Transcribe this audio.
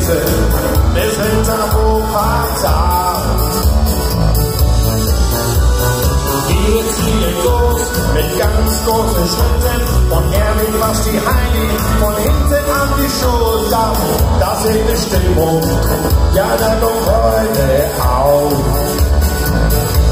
Mitte bis hinterm Wuppertal. Wir ziehen los mit ganz großen Schritten und ehrlich was die Heidi von hinten an die Schulter. Das ist die Stimmung, ja, da kommt heute auf.